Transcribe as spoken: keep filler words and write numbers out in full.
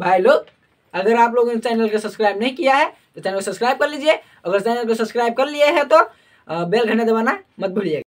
भाई लोग, अगर आप लोगों ने चैनल को सब्सक्राइब नहीं किया है तो चैनल को सब्सक्राइब कर लीजिए। अगर चैनल को सब्सक्राइब कर लिए हैं तो बेल घंटा दबाना मत भूलिएगा।